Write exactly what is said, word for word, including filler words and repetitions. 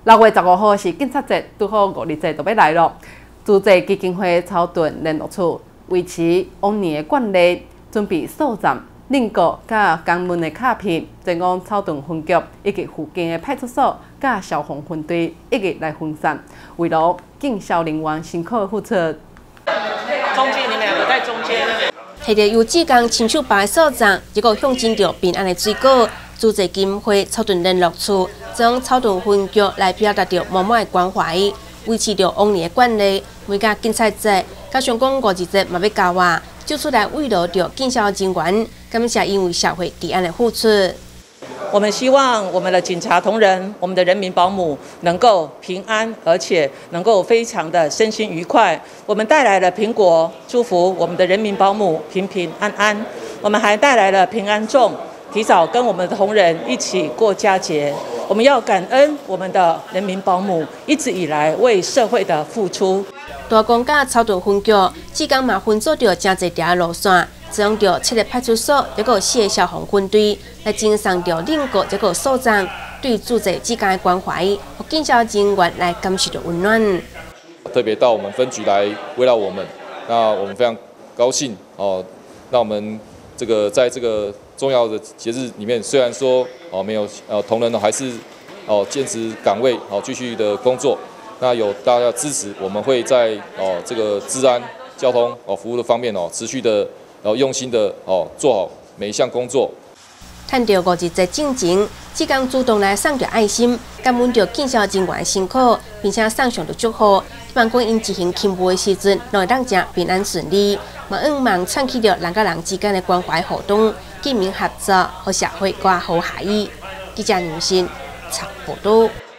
六月十五号是警察节，拄好五日节就要来咯。自治基金会草屯联络处维持往年的惯例，准备数站、领告甲公文的卡片，前往草屯分局以及附近的派出所甲消防分队一日来分散，为了警消人员辛苦的付出。 中间你们两个在中间。 摕着由志工亲手办的所长，结果向进着平安的水果。自治基金会草屯联络处将草屯分局来表达着满满的关怀。维持着往年的惯例，每家警察节、甲上港五二节嘛要交换，就出来慰劳着警消人员，感谢因为社会治安的付出。 我们希望我们的警察同仁、我们的人民保姆能够平安，而且能够非常的身心愉快。我们带来了苹果，祝福我们的人民保姆平平安安。我们还带来了平安粽，提早跟我们的同仁一起过佳节。我们要感恩我们的人民保姆一直以来为社会的付出。 大公甲草屯分局志工嘛分做着真侪条路线，使用着七个派出所，一个四个消防分队来经上着领告这个所长对自治志工的关怀，和警消人员来感受着温暖。 特别到我们分局来慰劳我们，那我们非常高兴哦。那我们这个在这个重要的节日里面，虽然说哦没有呃同仁呢还是哦坚持岗位哦继续的工作，那有大家支持，我们会在哦这个治安、交通哦服务的方面哦持续的哦用心的哦做好每一项工作。 趁着五二节进前，志工主动来送着爱心，感恩着警消人员的辛苦，并且送上着祝福，希望讲因执行勤务的时阵，能让正平安顺利。嘛，希望串起着人甲人之间的关怀互动，警民合作，和社会更好下去。记者刘鑫采报道。